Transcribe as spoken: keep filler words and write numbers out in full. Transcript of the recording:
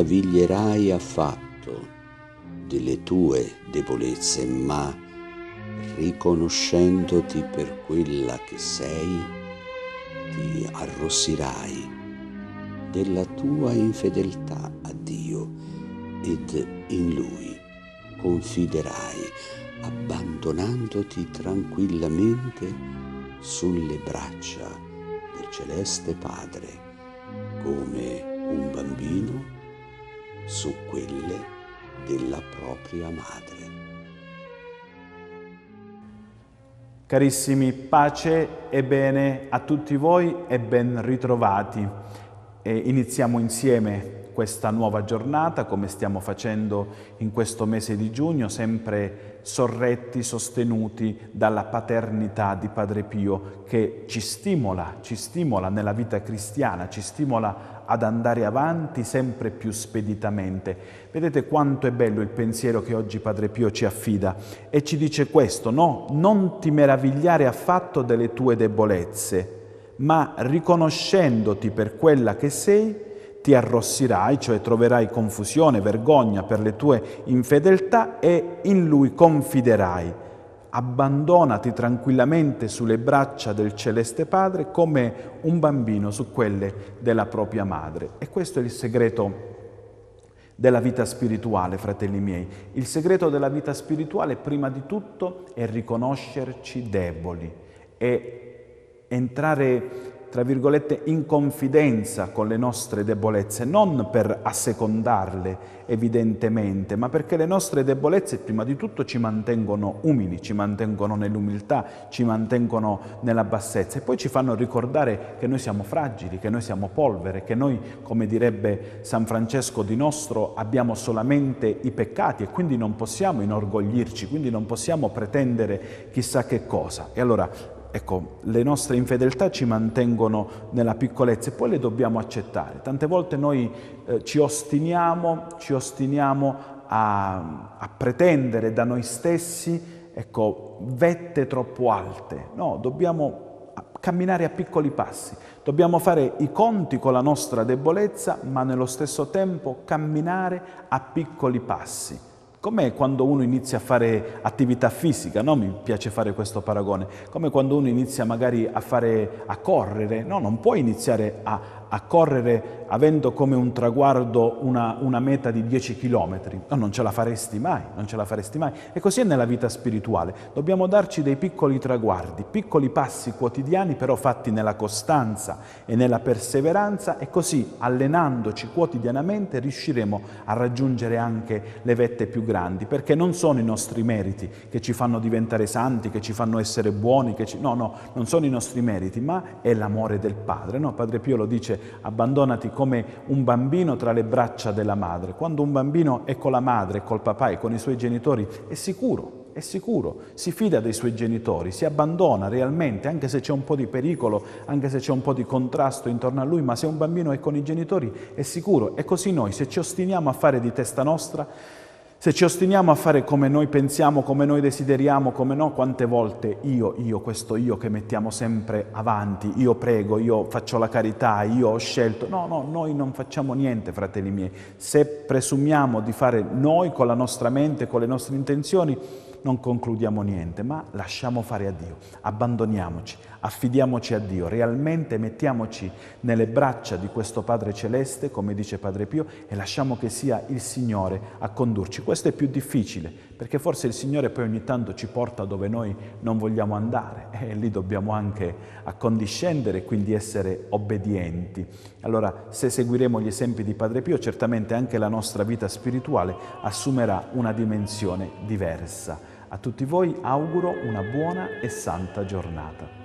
meraviglierai affatto delle tue debolezze, ma riconoscendoti per quella che sei, ti arrossirai della tua infedeltà a Dio ed in Lui confiderai, abbandonandoti tranquillamente sulle braccia del Celeste Padre, come un bambino su quelle della propria madre. Carissimi, pace e bene a tutti voi e ben ritrovati. E iniziamo insieme questa nuova giornata, come stiamo facendo in questo mese di giugno, sempre sorretti, sostenuti dalla paternità di Padre Pio, che ci stimola, ci stimola nella vita cristiana, ci stimola ad andare avanti sempre più speditamente. Vedete quanto è bello il pensiero che oggi Padre Pio ci affida e ci dice questo, no? Non ti meravigliare affatto delle tue debolezze, ma riconoscendoti per quella che sei, ti arrossirai, cioè troverai confusione, vergogna per le tue infedeltà e in Lui confiderai. Abbandonati tranquillamente sulle braccia del Celeste Padre come un bambino su quelle della propria madre. E questo è il segreto della vita spirituale, fratelli miei. Il segreto della vita spirituale, prima di tutto, è riconoscerci deboli e entrare, tra virgolette, in confidenza con le nostre debolezze, non per assecondarle evidentemente, ma perché le nostre debolezze prima di tutto ci mantengono umili, ci mantengono nell'umiltà, ci mantengono nella bassezza e poi ci fanno ricordare che noi siamo fragili, che noi siamo polvere, che noi, come direbbe San Francesco di Nostro, abbiamo solamente i peccati e quindi non possiamo inorgoglirci, quindi non possiamo pretendere chissà che cosa. E allora ecco, le nostre infedeltà ci mantengono nella piccolezza e poi le dobbiamo accettare. Tante volte noi eh, ci ostiniamo, ci ostiniamo a, a pretendere da noi stessi, ecco, vette troppo alte. No, dobbiamo camminare a piccoli passi. Dobbiamo fare i conti con la nostra debolezza, ma nello stesso tempo camminare a piccoli passi. Com'è quando uno inizia a fare attività fisica, no? Mi piace fare questo paragone. Come quando uno inizia magari a fare, a correre, no? Non puoi iniziare a, a correre avendo come un traguardo una, una meta di dieci chilometri. No, non ce la faresti mai, non ce la faresti mai. E così è nella vita spirituale. Dobbiamo darci dei piccoli traguardi, piccoli passi quotidiani, però fatti nella costanza e nella perseveranza e così, allenandoci quotidianamente, riusciremo a raggiungere anche le vette più grandi, perché non sono i nostri meriti che ci fanno diventare santi, che ci fanno essere buoni, che ci... no, no, non sono i nostri meriti, ma è l'amore del Padre. No? Padre Pio lo dice, abbandonati come un bambino tra le braccia della madre. Quando un bambino è con la madre, col papà e con i suoi genitori, è sicuro, è sicuro, si fida dei suoi genitori, si abbandona realmente, anche se c'è un po' di pericolo, anche se c'è un po' di contrasto intorno a lui, ma se un bambino è con i genitori è sicuro. E così noi, se ci ostiniamo a fare di testa nostra, se ci ostiniamo a fare come noi pensiamo, come noi desideriamo, come no, quante volte io, io, questo io che mettiamo sempre avanti, io prego, io faccio la carità, io ho scelto. No, no, noi non facciamo niente, fratelli miei. Se presumiamo di fare noi con la nostra mente, con le nostre intenzioni, non concludiamo niente, ma lasciamo fare a Dio, abbandoniamoci, affidiamoci a Dio, realmente mettiamoci nelle braccia di questo Padre Celeste, come dice Padre Pio, e lasciamo che sia il Signore a condurci. Questo è più difficile, perché forse il Signore poi ogni tanto ci porta dove noi non vogliamo andare e lì dobbiamo anche accondiscendere e quindi essere obbedienti. Allora, se seguiremo gli esempi di Padre Pio, certamente anche la nostra vita spirituale assumerà una dimensione diversa. A tutti voi auguro una buona e santa giornata.